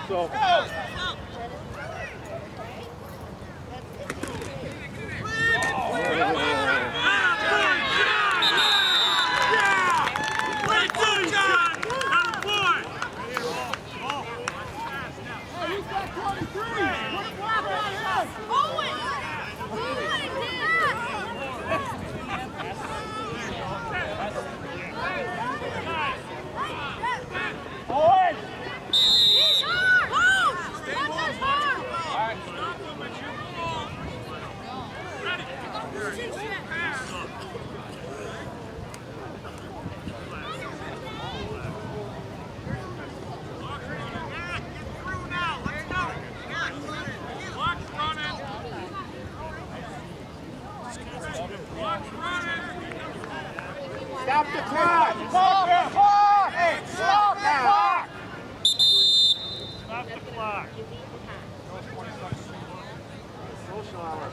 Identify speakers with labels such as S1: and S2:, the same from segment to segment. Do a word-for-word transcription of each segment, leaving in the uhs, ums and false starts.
S1: so. Stop the clock! Stop the clock! Hey, stop the clock! Stop the clock. Social hour.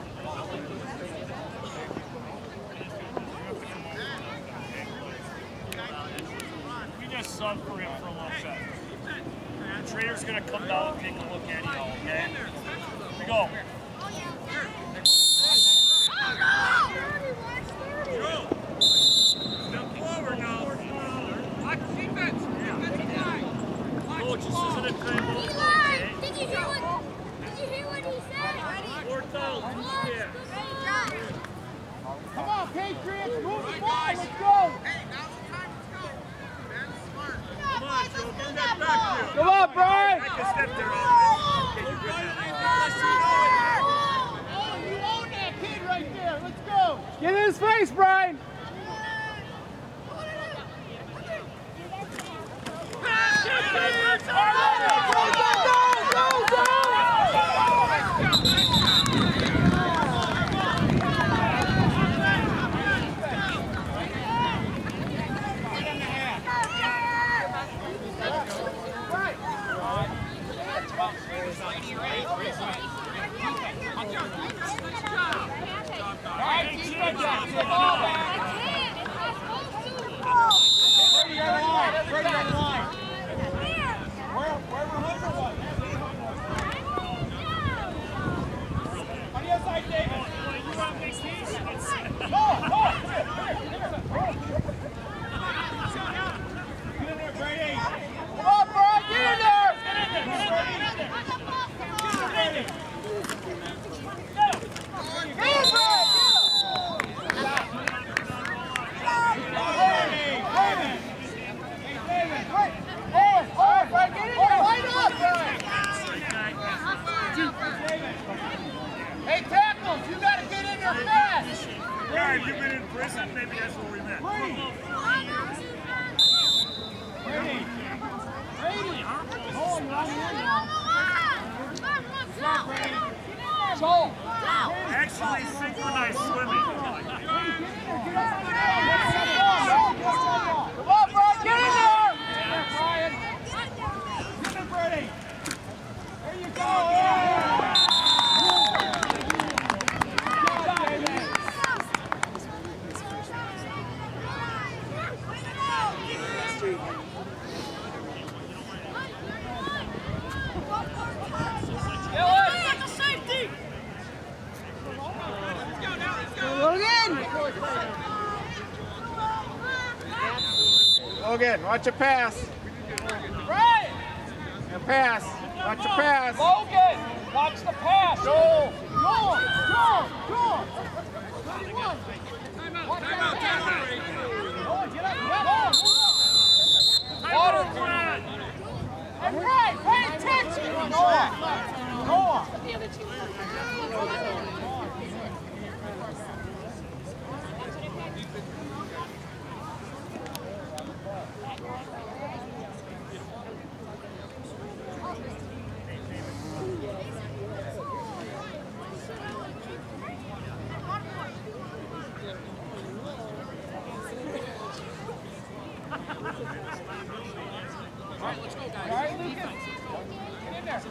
S1: We just sub for him for a little bit. The trainer's gonna come down and take a look at you all, okay? Here we go. Coach, this isn't a time ball.
S2: Did you hear what? Did you hear what he said?
S1: Fourth down. Yeah.
S3: Come on, Patriots, move the ball. Let's go.
S4: Hey, now's the time. Let's go. That's smart.
S1: Come on, Joe. Get that back here.
S3: Come on, Brian.
S1: I can step there. Okay, you're good.
S3: Oh, you own that kid right there. Let's go. Get in his face, Brian. Hey, tackles, you gotta get in there fast!
S1: Yeah, if you've been in prison, maybe that's where we met.
S3: Brady! Brady! Brady! Oh, you're on the end now. Joel!
S1: Actually, synchronized swimming.
S3: Come on, Brian, get in there! Yeah, Brian! Get in, Brady! There you go! Yeah. Logan, watch your pass. Right. And pass. Watch your pass. Logan, watch the pass. Go. Go. Go. Go. twenty-one. Time out. Time out. Time out. Go. Get up. Go. Water plan. And right. Pay attention. Go on. Go on. The other two.
S4: All right, let's go, guys.
S3: All right, Lucas. Get in there.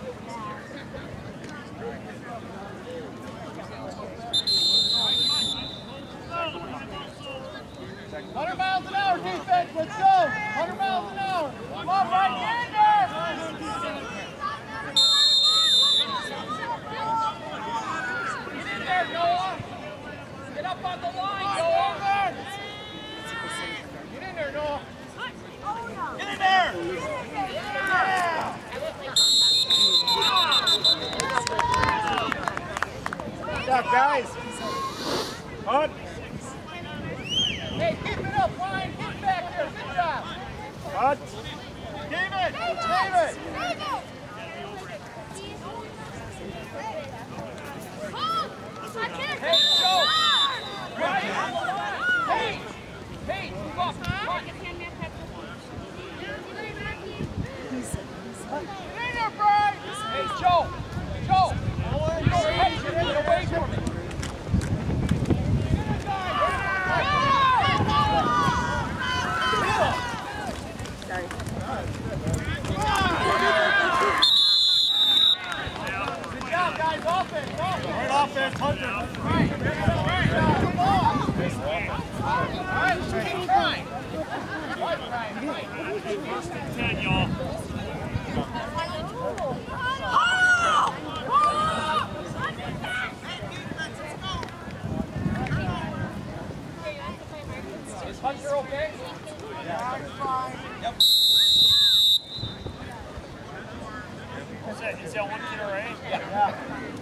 S3: Hundred miles an hour defense. Let's go. Hundred miles an hour. Come on, Mike. Get in there. up on the line, Noah. Get in there, Noah. Get in there. Yeah. Good job, guys. Hunt. Hey, keep it up, Ryan. Get back there. Good job. Hunt. David. David. David. Hey, Joe! Right on the line! Hey! Hey, move up! Come on. Get in there, Brian! Hey, Joe! Joe! You don't have to get away from me! Good job, guys! Offense! Offense! Right offense, Hunter! Right!
S1: ten, y'all.
S3: Is Hunter okay? Yeah, I'm fine. Yep.
S1: Is that, is that one kid all right?
S3: Yeah.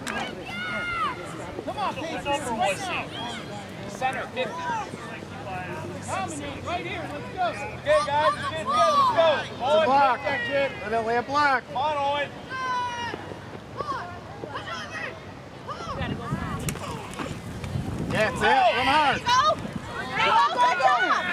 S3: Come on, Cades.
S1: What number was he?
S3: Center, fifty. Dominate right here. Let's go. Okay, guys. Let's get together. Let's go. It's a block. That kid. Let it lay a block. Come on, Owen. That's it. Run hard.
S2: Go. Go. Go.